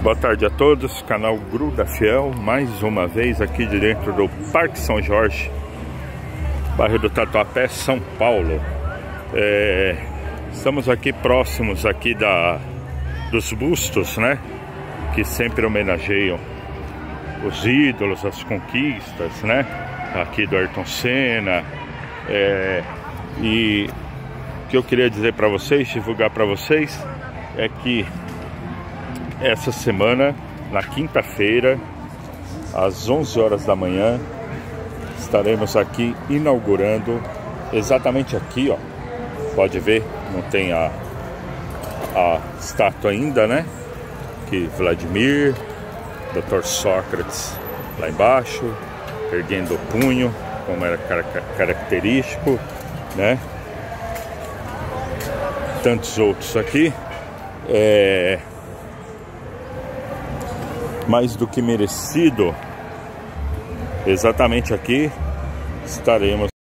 Boa tarde a todos, canal Gruda Fiel, mais uma vez aqui de dentro do Parque São Jorge, bairro do Tatuapé, São Paulo. Estamos aqui próximos aqui dos bustos, né? Que sempre homenageiam os ídolos, as conquistas, né? Aqui do Ayrton Senna. E o que eu queria dizer para vocês, divulgar para vocês, é que essa semana, na quinta-feira, às 11 horas da manhã, estaremos aqui inaugurando, exatamente aqui, ó. Pode ver, não tem a estátua ainda, né? Que Vladimir, Dr. Sócrates lá embaixo, erguendo o punho, como era característico, né? Tantos outros aqui. Mais do que merecido, exatamente aqui estaremos.